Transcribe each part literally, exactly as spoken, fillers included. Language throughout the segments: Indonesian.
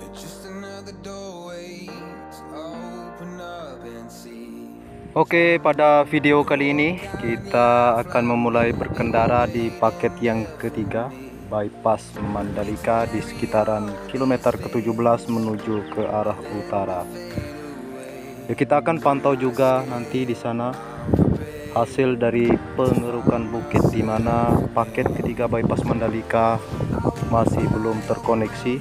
Oke, pada video kali ini kita akan memulai berkendara di paket yang ketiga, bypass Mandalika di sekitaran kilometer ke tujuh belas menuju ke arah utara. Ya, kita akan pantau juga nanti di sana hasil dari pengerukan bukit, di mana paket ketiga bypass Mandalika masih belum terkoneksi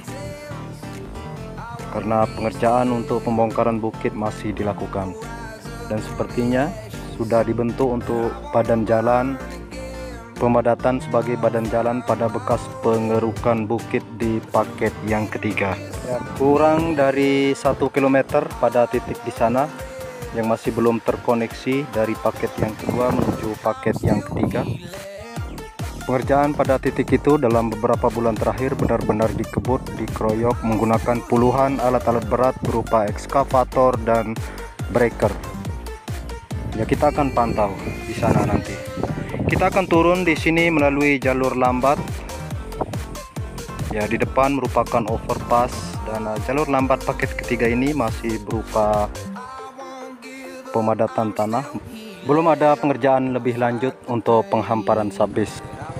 karena pengerjaan untuk pembongkaran bukit masih dilakukan. Dan sepertinya sudah dibentuk untuk badan jalan, pemadatan sebagai badan jalan pada bekas pengerukan bukit di paket yang ketiga. Ya, kurang dari satu kilometer pada titik di sana yang masih belum terkoneksi dari paket yang kedua menuju paket yang ketiga. Pengerjaan pada titik itu dalam beberapa bulan terakhir benar-benar dikebut, dikeroyok menggunakan puluhan alat-alat berat berupa ekskavator dan breaker. Ya, kita akan pantau di sana nanti. Kita akan turun di sini melalui jalur lambat. Ya, di depan merupakan overpass, dan uh, jalur lambat paket ketiga ini masih berupa pemadatan tanah. Belum ada pengerjaan lebih lanjut untuk penghamparan subbase.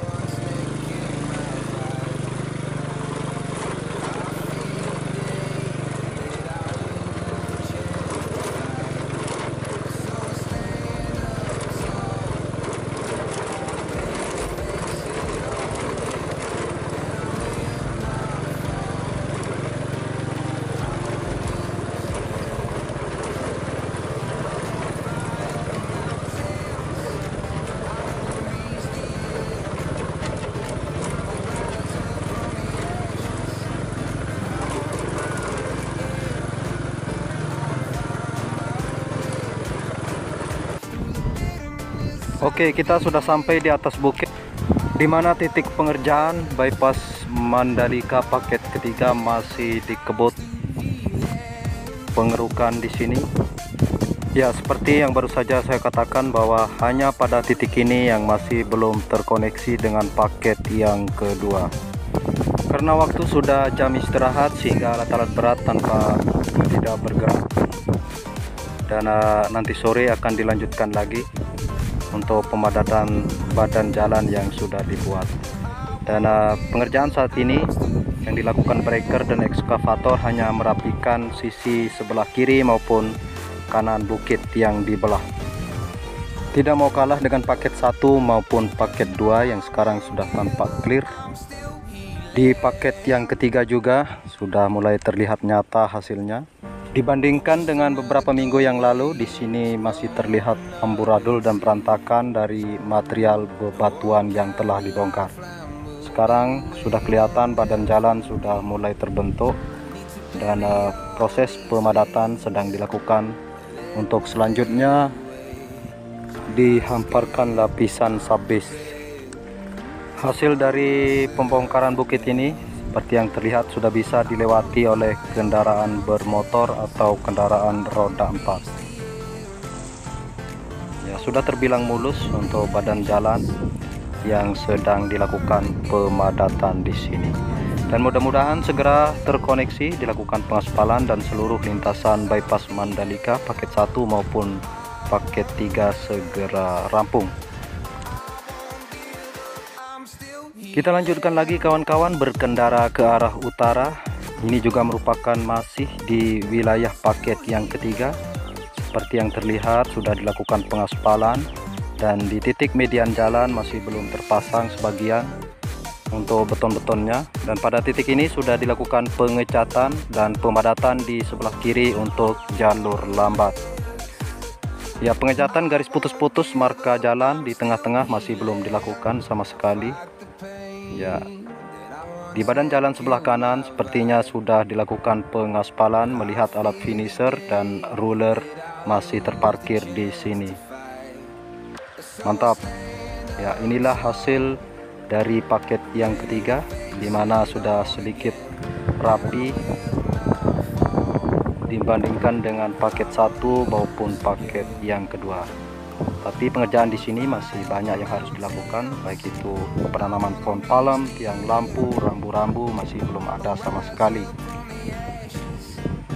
Oke, kita sudah sampai di atas bukit, di mana titik pengerjaan bypass Mandalika paket ketiga masih dikebut pengerukan di sini. Ya, seperti yang baru saja saya katakan bahwa hanya pada titik ini yang masih belum terkoneksi dengan paket yang kedua. Karena waktu sudah jam istirahat sehingga alat-alat berat tanpa tidak bergerak. Dan uh, nanti sore akan dilanjutkan lagi untuk pemadatan badan jalan yang sudah dibuat. Dan uh, pengerjaan saat ini yang dilakukan breaker dan ekskavator hanya merapikan sisi sebelah kiri maupun kanan bukit yang dibelah. Tidak mau kalah dengan paket satu maupun paket dua yang sekarang sudah tampak clear. Di paket yang ketiga juga sudah mulai terlihat nyata hasilnya. Dibandingkan dengan beberapa minggu yang lalu, di sini masih terlihat amburadul dan berantakan dari material bebatuan yang telah dibongkar. Sekarang sudah kelihatan badan jalan sudah mulai terbentuk, dan uh, proses pemadatan sedang dilakukan. Untuk selanjutnya dihamparkan lapisan subbase. Hasil dari pembongkaran bukit ini seperti yang terlihat sudah bisa dilewati oleh kendaraan bermotor atau kendaraan roda empat. Ya, sudah terbilang mulus untuk badan jalan yang sedang dilakukan pemadatan di sini. Dan mudah-mudahan segera terkoneksi, dilakukan pengaspalan dan seluruh lintasan bypass Mandalika paket satu maupun paket tiga segera rampung. Kita lanjutkan lagi kawan-kawan berkendara ke arah utara. Ini juga merupakan masih di wilayah paket yang ketiga. Seperti yang terlihat sudah dilakukan pengaspalan, dan di titik median jalan masih belum terpasang sebagian untuk beton-betonnya. Dan pada titik ini sudah dilakukan pengecatan dan pemadatan di sebelah kiri untuk jalur lambat. Ya, pengecatan garis putus-putus marka jalan di tengah-tengah masih belum dilakukan sama sekali. Ya, di badan jalan sebelah kanan sepertinya sudah dilakukan pengaspalan, melihat alat finisher dan ruler masih terparkir di sini. Mantap. Ya, inilah hasil dari paket yang ketiga, di mana sudah sedikit rapi dibandingkan dengan paket satu maupun paket yang kedua. Tapi pengerjaan di sini masih banyak yang harus dilakukan, baik itu penanaman pohon palem, tiang lampu, rambu-rambu masih belum ada sama sekali.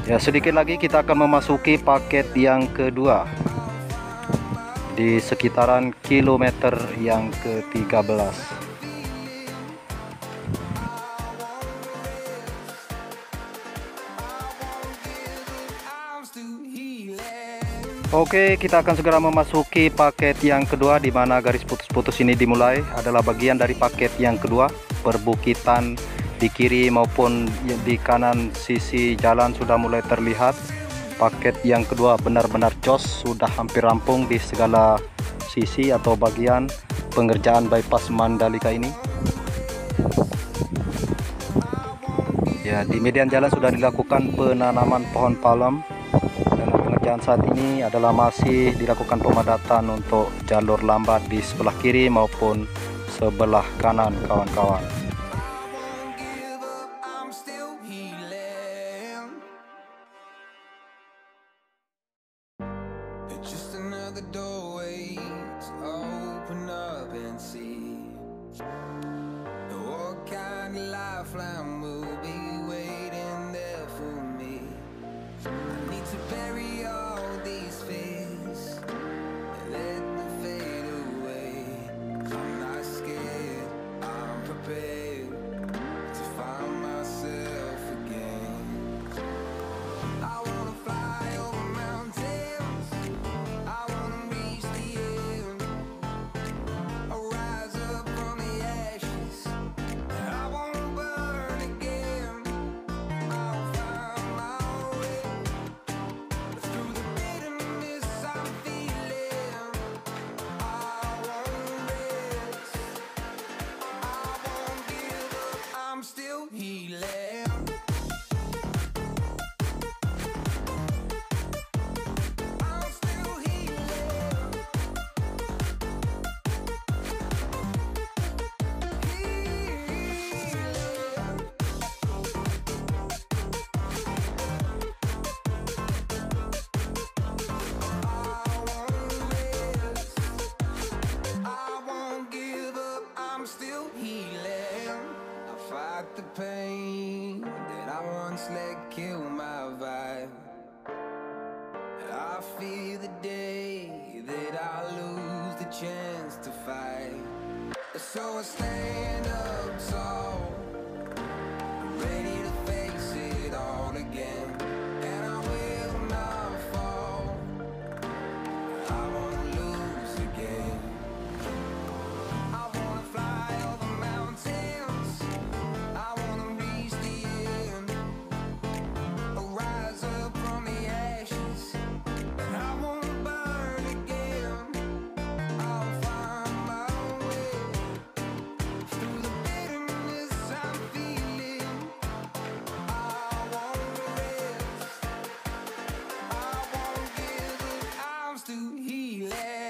Ya, sedikit lagi kita akan memasuki paket yang kedua di sekitaran kilometer yang ke tiga belas. Oke, kita akan segera memasuki paket yang kedua, di mana garis putus-putus ini dimulai adalah bagian dari paket yang kedua. Perbukitan di kiri maupun di kanan sisi jalan sudah mulai terlihat. Paket yang kedua benar-benar jos, sudah hampir rampung di segala sisi atau bagian pengerjaan bypass Mandalika ini. Ya, di median jalan sudah dilakukan penanaman pohon palem. Dalam pengerjaan saat ini adalah masih dilakukan pemadatan untuk jalur lambat di sebelah kiri maupun sebelah kanan, kawan-kawan. The pain that I once let kill my vibe, I fear the day that I lose the chance to fight. So I stand up tall, ready to face it all again, and I will not fall. I won't lose again. I wanna fly over mountains, I wanna reach the end, rise up from the ashes, I wanna burn again. I'll find my way through the bitterness I'm feeling. I won't rest, I won't give up, I'm still healing.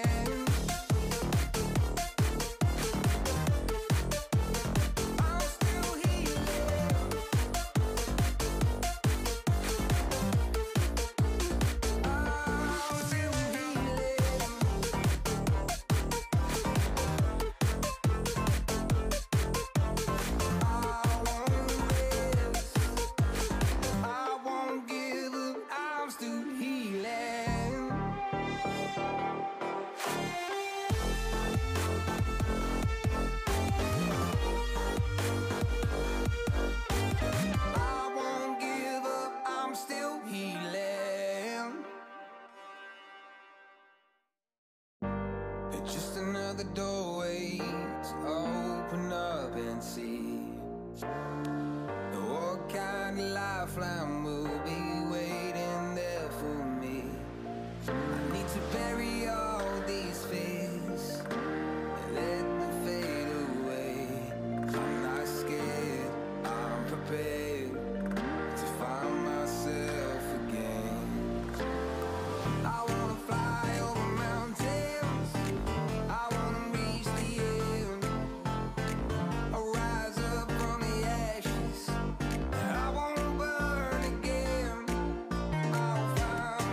Just another doorway to open up and see.